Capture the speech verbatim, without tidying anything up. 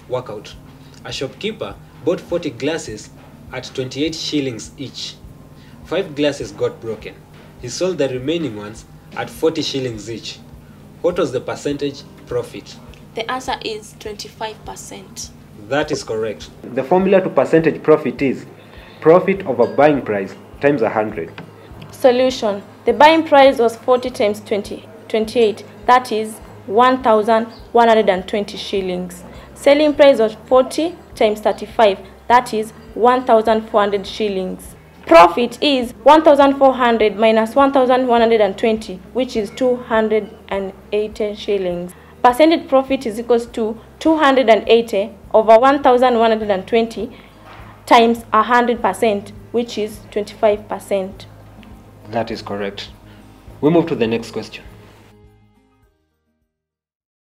workout. A shopkeeper bought forty glasses at twenty-eight shillings each. Five glasses got broken. He sold the remaining ones at forty shillings each. What was the percentage profit? The answer is twenty-five percent. That is correct. The formula to percentage profit is profit over buying price times one hundred. Solution. The buying price was forty times twenty, twenty-eight. That is one thousand one hundred twenty shillings. Selling price was forty times thirty-five. That is one thousand four hundred shillings. Profit is one thousand four hundred minus one thousand one hundred twenty, which is two hundred eighty shillings. Percentage profit is equals to two hundred eighty over one thousand one hundred twenty times one hundred percent, which is twenty-five percent. That is correct. We move to the next question.